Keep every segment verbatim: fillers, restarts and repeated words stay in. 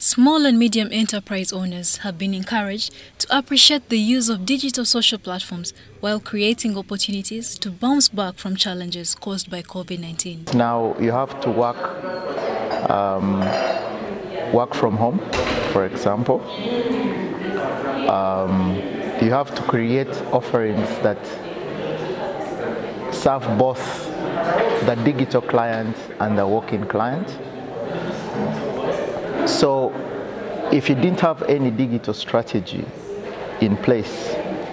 Small and medium enterprise owners have been encouraged to appreciate the use of digital social platforms while creating opportunities to bounce back from challenges caused by COVID nineteen. Now you have to work, um, work from home, for example. Um, you have to create offerings that serve both the digital client and the walk-in client. So if you didn't have any digital strategy in place,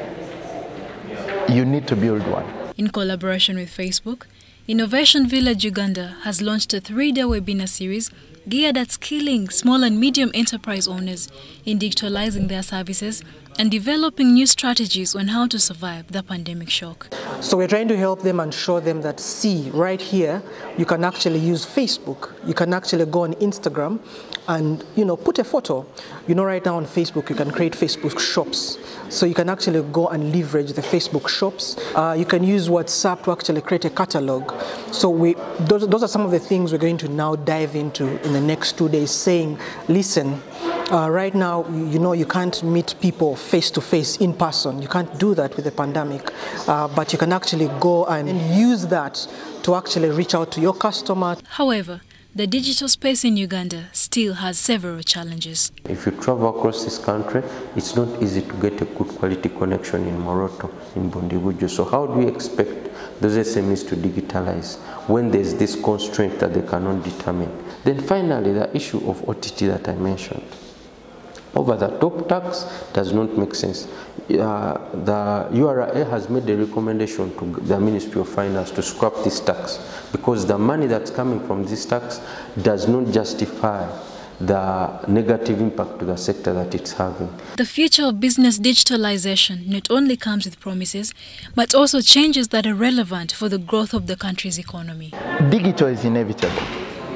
you need to build one. In collaboration with Facebook, Innovation Village Uganda has launched a three-day webinar series geared at skilling small and medium enterprise owners in digitalizing their services and developing new strategies on how to survive the pandemic shock. So we're trying to help them and show them that, see, right here, you can actually use Facebook. You can actually go on Instagram and, you know, put a photo. You know, right now on Facebook, you can create Facebook shops. So you can actually go and leverage the Facebook shops. Uh, you can use WhatsApp to actually create a catalog. So we, those, those are some of the things we're going to now dive into in the next two days, saying, listen, Uh, right now, you know, you can't meet people face-to-face in person. You can't do that with the pandemic, uh, but you can actually go and use that to actually reach out to your customer. However, the digital space in Uganda still has several challenges. If you travel across this country, it's not easy to get a good quality connection in Moroto, in Bundibujo. So how do we expect those S M Es to digitalize when there's this constraint that they cannot determine? Then finally, the issue of O T T that I mentioned. Over-the-top tax does not make sense. Uh, the U R A has made a recommendation to the Ministry of Finance to scrap this tax because the money that's coming from this tax does not justify the negative impact to the sector that it's having. The future of business digitalization not only comes with promises, but also changes that are relevant for the growth of the country's economy. Digital is inevitable.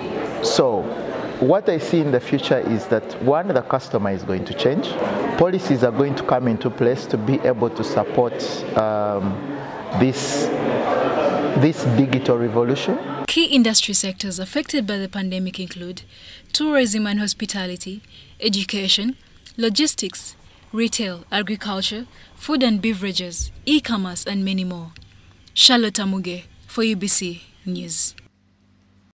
So what I see in the future is that, one, the customer is going to change. Policies are going to come into place to be able to support um, this, this digital revolution. Key industry sectors affected by the pandemic include tourism and hospitality, education, logistics, retail, agriculture, food and beverages, e-commerce, and many more. Charlotte Amuge for U B C News.